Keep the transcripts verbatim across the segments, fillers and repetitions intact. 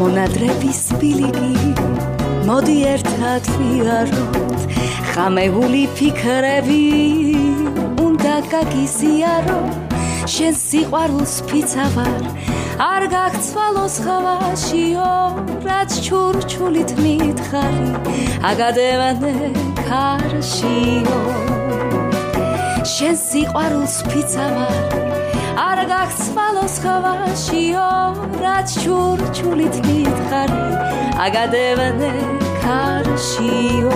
მონადრების ბილიკი მოდი ერთად ვიაროთ ხამეული ფიქრები უნდა გაგიზიარო შენ სიყვარულს ფიცავარ არ გაგცვალოს ხავაშიო რაც ჩურჩულით მითხარი აგადევანე ქარშიო შენ სიყვარულს ფიცავარ არ გაგცვალოს ხავაშიო რაც ჩურჩულით მითხარი აგადევანე ქარშიო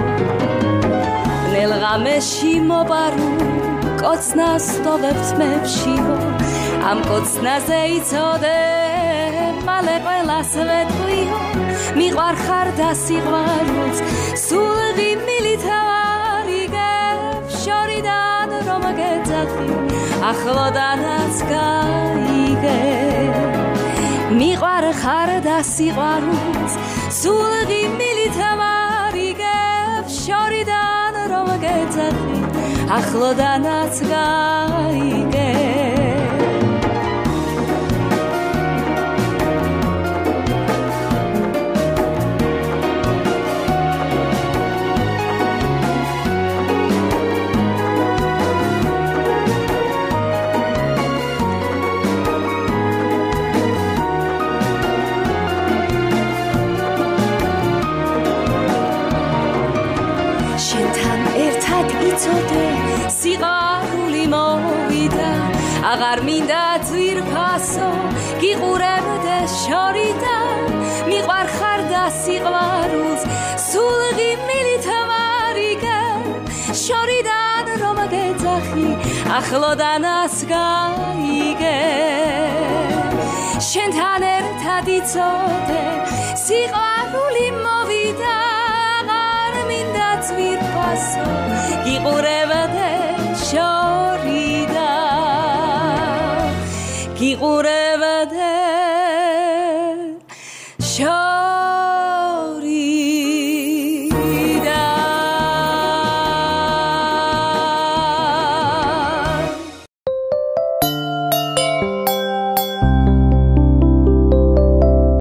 ნელღამეში მოპარო კოცნას ტოვებთ მეფშიო ამ კოცნაზე იცოდე მალე ყველას ვეთქვიო მიყვარხარ და სიყვარულს სულ ღიმილით ავარიგებ შორიდან რომ გეძახი ახლოდანაც გაიგე მიყვარხარ და სიყვარულს სულ ღიმილით ავარიგებ შორიდან რომ გეძახი ახლოდანაც გაიგე სიყვარული მოვიდა აღარ მინდა ძვირფასო გიყურებდე შორიდან მიყვარხარ და სიყვარულს სულ ღიმილით ავარიგე შორიდან რომ გეძახი ახლოდანაც გაიგე შენთან ერთად იცოდე სიყვარული მოვიდა აღარ მინდა ძვირფასო გიყურებდე